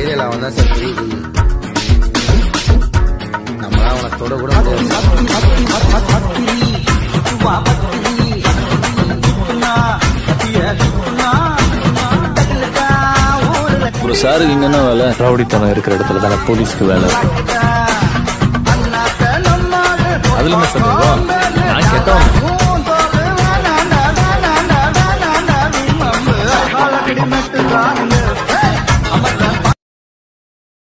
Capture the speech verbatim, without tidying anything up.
ஏரியால அவன் தான் சார் பெரிய குடி. நம்மளாம் அவனை தொட கூட ஒரு சாருக்கு இங்க என்ன வேலை? ரவுடித்தனம் இருக்கிற இடத்துல தானே போலீஸ்க்கு வேலை. அதுல என்ன சந்தேகம்? நான் கேட்டோம்.